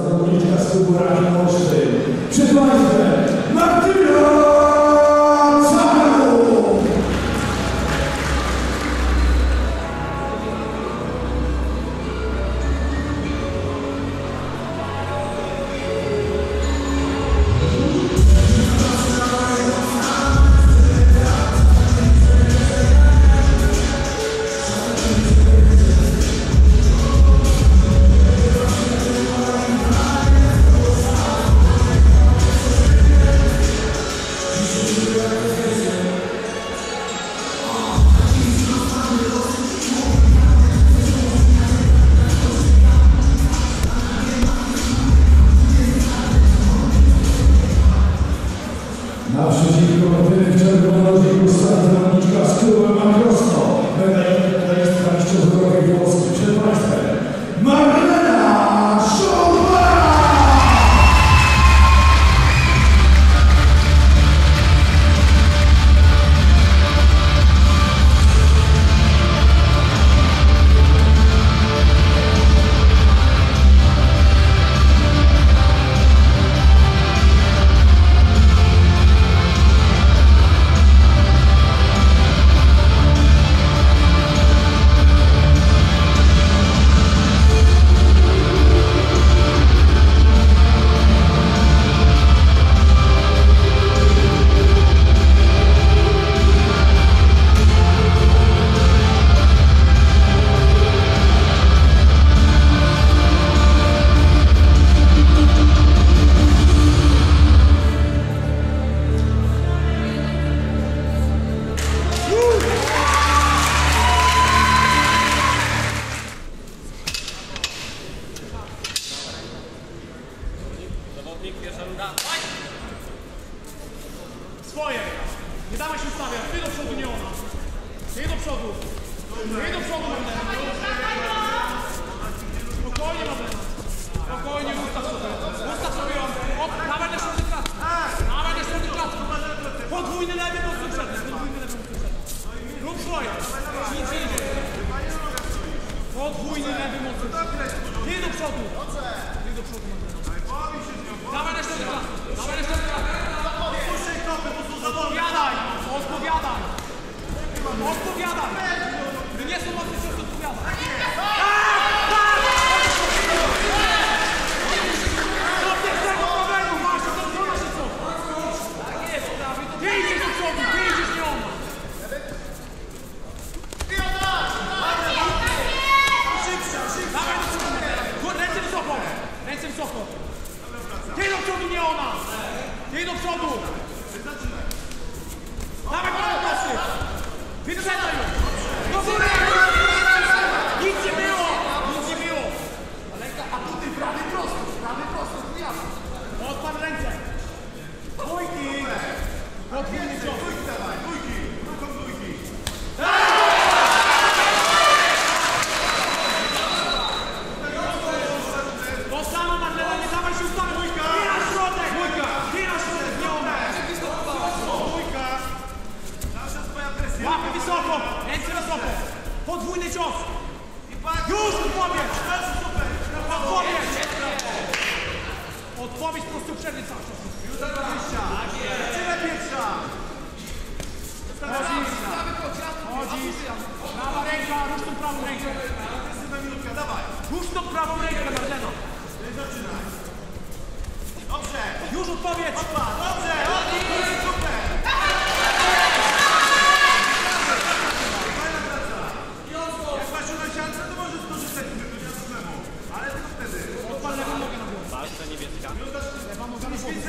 zawodniczka z klubu Rakiem Olsztyn. Przed Państwem Martyna! Naprzeciwko Martyny w czerwono-rożnym stanie zawodniczka z klubu Makrosno. Medalista mistrzostw Europy Włoskiej. Przed Państwem Marlena Szulba! Swoje! Nie dawaj się ustawiać! Ty do przodu, nie ona! Ty do przodu! Ty do przodu, Marlena! Spokojnie, Marlena! Spokojnie, ustaw sobie! Ustaw sobie ją! Dawaj na środek klatki! Dawaj na środek klatki! Podwójny lewy, mocno przedni! Podwójny lewy, mocno przedni! Rób swoje! Nic nie idzie! Podwójny lewy, mocno przedni! Ty do przodu! Ty do przodu, Marlena! Dawaj na środek klatki! Dawaj na środek klatki! Odpowiadaj! Odpowiadaj! Odpowiadaj! Gdy nie są mocne ciosy, odpowiadaj! Odnieś tego problemu! Masz, to ona się cofa! Tak jest, ty idziesz do przodu, ty idziesz, nie ona! Dawaj do przodu! Ręce wysoko! Ręce wysoko! Ty do przodu, nie ona! Ty do przodu! Dawaj prawo prosty! Wyprzedaj ją! Do góry! Nic nie było! Nic nie było! A tu ty prawy prosty! Prawy prosty! Odpadł ręce! Dwójki! Podwójny cios! Dwójki dawaj! Dwójki! Ruką dwójki! To samo, Marlena, nie dawaj się ustawić! Ty na środek! Ty na środek! Nie ona! Łapy wysoko! Ręce wysoko! Podwójny cios! Już odpowiedź! Odpowiedź! Odpowiedź prosto przed cały czas! Już za 20! Zaczyna pierwsza! Chodzisz! Prawa ręka! Rusz tą prawą rękę! Rusz tą prawą rękę, Marlena! Zaczynaj! Dobrze! Już odpowiedź! Dobrze! Super! Niebieska. Lewa noga na głowie.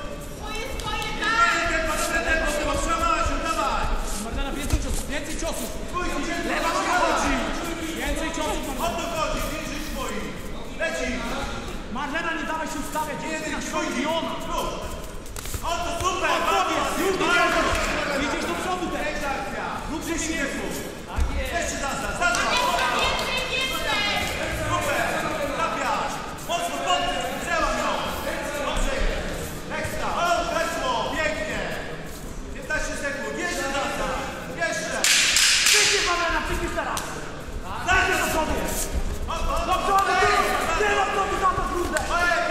Marlena, więcej ciosów. Lewa noga chodzi. Więcej ciosów, Marlena. O to chodzi, więcej swoich. Leci. Marlena, nie dawaj się ustawiać. Jest na swoim i ona. O to super. Już do przodu. Idziesz do przodu teraz. Rób się śmiechu. Tak jest. Jeszcze zaznacz. Super. Trafiasz. Mocno podnieś. Wzięłam ją. Dobrze. Ekstra. O, weszło. Pięknie. 15 sekund. Jeszcze zaznacz. Jeszcze. Przyjdziesz, Marlena, przyjdziesz teraz. Zajdziesz do przodu. Do przodu. Ty do przodu za to trudne.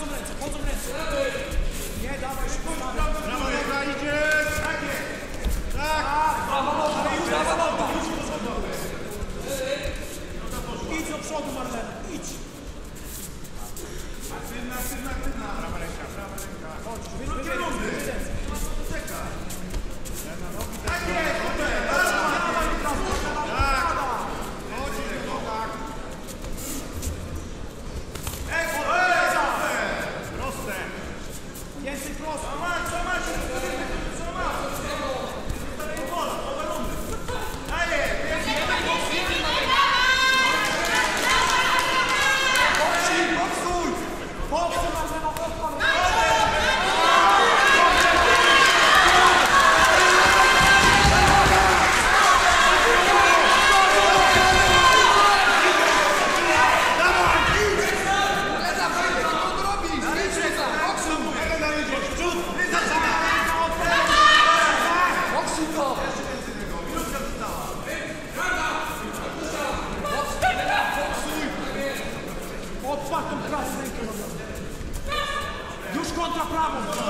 wchodzą ręce. Nie, dawaj szybko. Brawo, Lecha, idziesz! Tak jest! Tak! Brawo, noga. Idź do przodu, Marlena, idź. Aktywna. Prawa ręka. Chodź, Krótkie rundy. ręce. Czekaj. Tak jest! Tak! Chodź, no tak. Proste. Więcej prosto. Co masz? Dalej pola, połowę rundy. Daję! Boksuj, Marlena, odpal. Odpal tą klasę. Już kontra prawą.